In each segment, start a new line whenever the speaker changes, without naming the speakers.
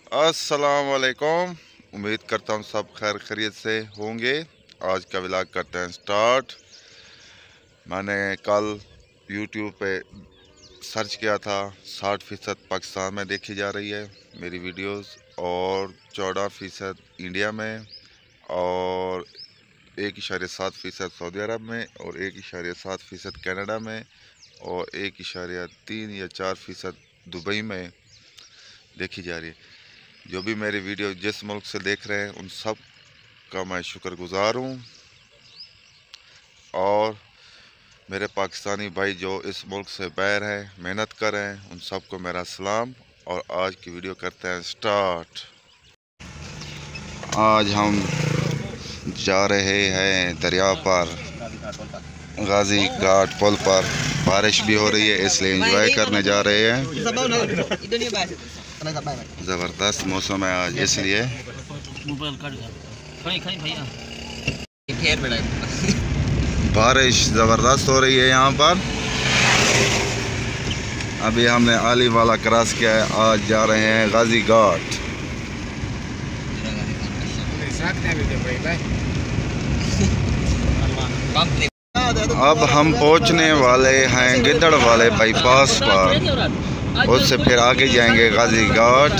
अस्सलाम वालेकुम। उम्मीद करता हूँ सब खैर खैरियत से होंगे। आज का व्लॉग करते हैं स्टार्ट। मैंने कल YouTube पे सर्च किया था, 60% पाकिस्तान में देखी जा रही है मेरी वीडियोस और 14% इंडिया में और 1.7% सऊदी अरब में और 1.7% कनाडा में और 1.3 या 4% दुबई में देखी जा रही है। जो भी मेरी वीडियो जिस मुल्क से देख रहे हैं उन सब का मैं शुक्रगुजार हूँ और मेरे पाकिस्तानी भाई जो इस मुल्क से बाहर हैं, मेहनत कर रहे हैं, उन सबको मेरा सलाम। और आज की वीडियो करते हैं स्टार्ट। आज हम जा रहे हैं दरिया पर, गाजी घाट पुल पर। बारिश भी हो रही है इसलिए एंजॉय करने जा रहे हैं। ज़बरदस्त मौसम है आज, इसलिए बारिश ज़बरदस्त हो रही है यहाँ पर। अभी हमने आली वाला क्रॉस किया है, आज जा रहे हैं गाजी घाट। अब हम पहुँचने वाले हैं गिद्दड़ वाले बाईपास पर, उससे फिर आगे जाएंगे गाजी घाट।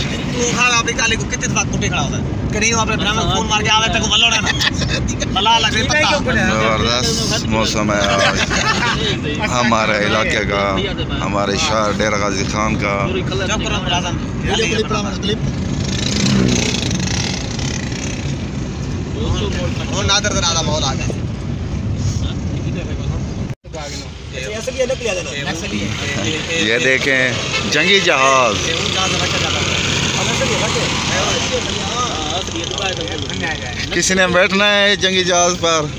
ज़बरदस्त मौसम है आज हमारे इलाके का, हमारे शहर डेरा गाजी खान का। ये देखें जंगी जहाज, किसी ने बैठना है जंगी जहाज पर।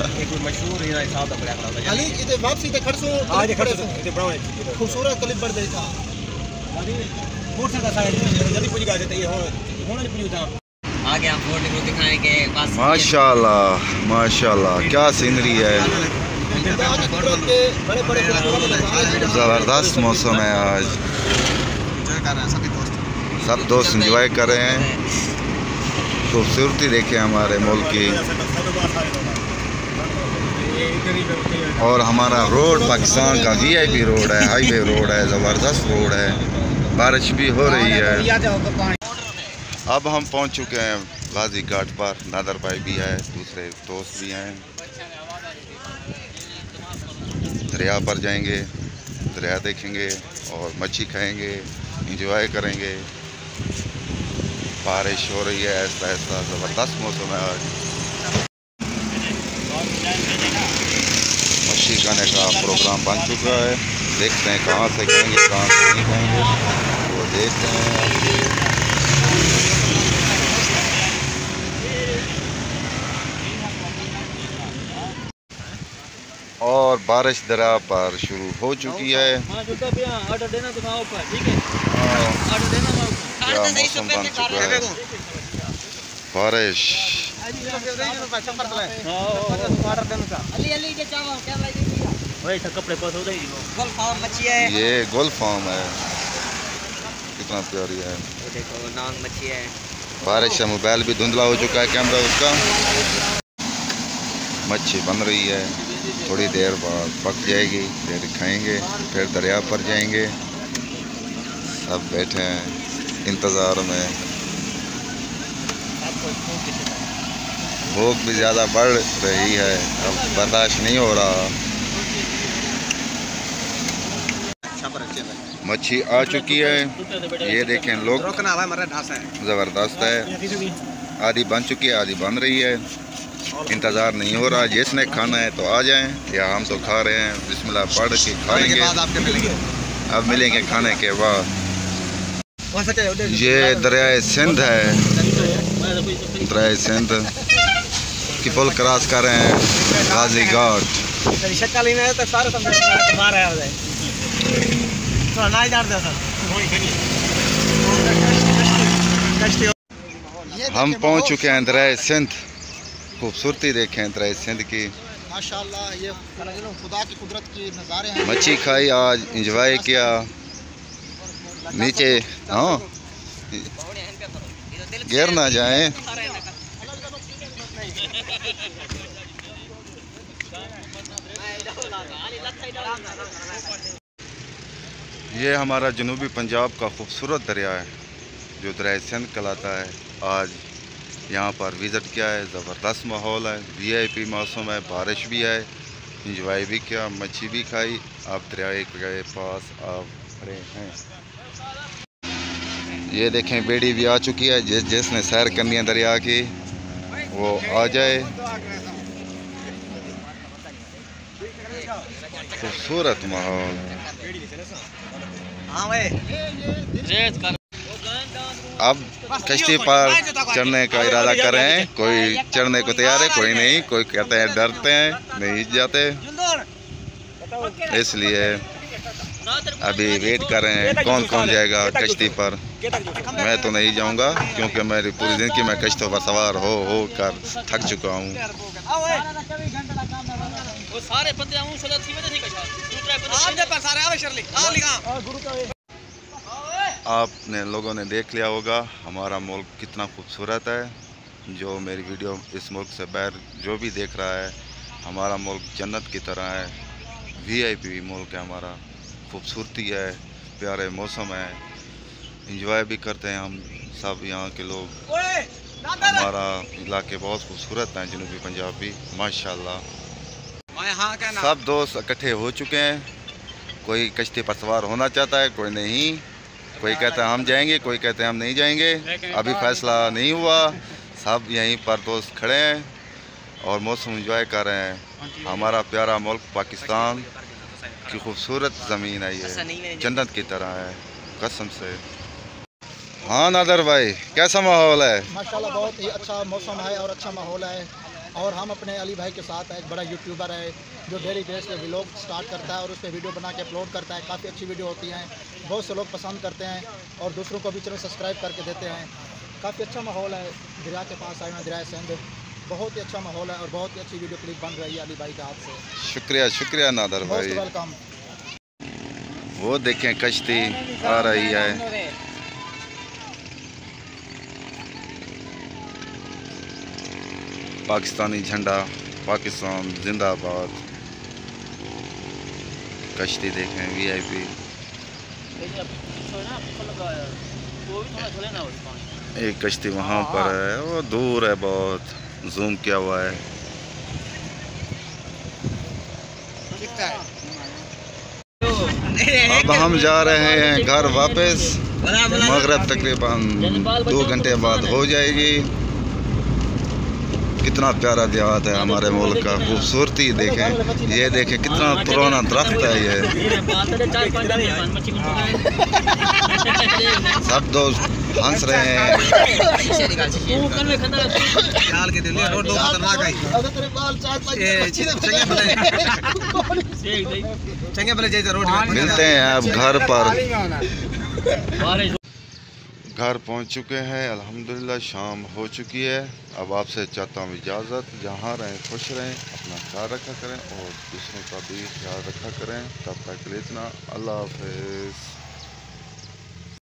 माशाल्लाह माशाल्लाह क्या सीनरी है, ज़बरदस्त मौसम है आज। सब दोस्त एंजॉय कर रहे हैं, खूबसूरती देखें हमारे मुल्क की। और हमारा रोड पाकिस्तान का VIP रोड है, हाईवे रोड है, ज़बरदस्त रोड है। बारिश भी हो रही है। अब हम पहुंच चुके हैं गाजी घाट पर। नादर भाई भी है, दूसरे दोस्त भी हैं। दरिया पर जाएंगे, दरिया देखेंगे और मच्छी खाएंगे, एंजॉय करेंगे। बारिश हो रही है ऐसा ऐसा, ज़बरदस्त मौसम है आज। मच्छी खाने का प्रोग्राम बन चुका है, देखते हैं कहाँ से खाएंगे कहाँ से नहीं खाएंगे, वो देखते हैं। और बारिश दरिया पर शुरू हो चुकी है। क्या मौसम बन चुका है, बारिश। ये गोल फार्म है, कितना प्यारी है। बारिश से मोबाइल भी धुंधला हो चुका है, कैमरा उसका। मच्छी बन रही है, थोड़ी देर बाद पक जाएगी, फिर खाएंगे, फिर दरिया पर जाएंगे। सब बैठे हैं इंतज़ार में। भूख भी ज़्यादा बढ़ रही है, अब बर्दाश्त नहीं हो रहा। मच्छी आ चुकी है, ये देखें लोग, ज़बरदस्त है। आधी बन चुकी है, आधी बन रही है। इंतज़ार नहीं हो रहा, जिसने खाना है तो आ जाएं, या हम तो खा रहे हैं। बिस्मिल्लाह पढ़ के खाएंगे, अब मिलेंगे खाने के बाद। ये दरिया सिंध है, दरिया सिंध की पुल क्रॉस कर रहे हैं गाजी घाट। हम पहुंच चुके हैं दरिया सिंध। खूबसूरती देखें दरिया सिंध की,
माशाल्लाह। ये खुदा की कुदरत की नज़ारे हैं।
मच्छी खाई आज, इंजॉय किया नीचे। हाँ गिर ना जाए। ये हमारा जनूबी पंजाब का खूबसूरत दरिया है जो दरिया सिंध कहलाता है। आज यहाँ पर विज़िट किया है, ज़बरदस्त माहौल है, VIP मौसम है, बारिश भी है, इंजॉय भी किया, मच्छी भी खाई। आप दरिया के पास आप खड़े हैं। ये देखें बेड़ी भी आ चुकी है। जिसने सैर करनी है दरिया की वो आ जाए। खूबसूरत माहौल। अब कश्ती पर चढ़ने का इरादा कर रहे हैं। कोई चढ़ने को तैयार है, कोई नहीं। कोई कहते हैं डरते हैं, नहीं जाते। इसलिए अभी वेट कर रहे हैं कौन कौन जाएगा कश्ती पर। मैं तो नहीं जाऊंगा क्योंकि मेरी पूरी ज़िंदगी में कश्तों पर सवार हो कर थक चुका हूँ। आपने लोगों ने देख लिया होगा हमारा मुल्क कितना खूबसूरत है। जो मेरी वीडियो इस मुल्क से बाहर जो भी देख रहा है, हमारा मुल्क जन्नत की तरह है। VIP मुल्क है हमारा, खूबसूरती है, प्यारे मौसम है, इंजॉय भी करते हैं हम सब यहाँ के लोग। हमारा इलाके बहुत खूबसूरत हैं, जनूबी पंजाबी माशाल्लाह। सब दोस्त इकट्ठे हो चुके हैं। कोई कश्ती पर सवार होना चाहता है, कोई नहीं। कोई कहता है हम जाएंगे, कोई कहते हैं हम नहीं जाएंगे। अभी फैसला नहीं हुआ। सब यहीं पर दोस्त खड़े हैं और मौसम इंजॉय कर रहे हैं। हमारा प्यारा मुल्क पाकिस्तान की खूबसूरत ज़मीन है, ये जन्नत की तरह है कसम से। हाँ नादर भाई, कैसा माहौल है?
माशाल्लाह बहुत ही अच्छा मौसम है और अच्छा माहौल है। और हम अपने अली भाई के साथ एक बड़ा यूट्यूबर है जो डेली बेस पे व्लॉग स्टार्ट करता है और उस पर वीडियो बना के अपलोड करता है। काफ़ी अच्छी वीडियो होती हैं, बहुत से लोग पसंद करते हैं और दूसरों को भी चैनल सब्सक्राइब करके देते हैं। काफ़ी अच्छा माहौल है। दरिया के पास आए हैं, दरिया सिंध, बहुत ही अच्छा माहौल है और बहुत ही अच्छी वीडियो क्लिप बन रही है अली भाई के हाथ से।
शुक्रिया शुक्रिया नादर भाई।
वेलकम।
वो देखें कश्ती आ रही है। पाकिस्तानी झंडा, पाकिस्तान जिंदाबाद। कश्ती देखें VIP। एक कश्ती वहाँ पर है, वो दूर है बहुत, जूम किया हुआ है। अब हम जा रहे हैं घर वापस। मगरिब तकरीबन 2 घंटे बाद हो जाएगी। कितना प्यारा देहात है हमारे मुल्क का। खूबसूरती देखें, ये देखें कितना पुराना दरख्त है ये। सब दोस्त हंस रहे हैं। मिलते हैं अब घर पर। घर पहुंच चुके हैं अल्हम्दुलिल्लाह। शाम हो चुकी है। अब आपसे चाहता हूँ इजाज़त। जहाँ रहें खुश रहें, अपना ख्याल रखा करें और दूसरों का भी ख्याल रखा करें। तब तक के लिए इतना, अल्लाह हाफ़िज़।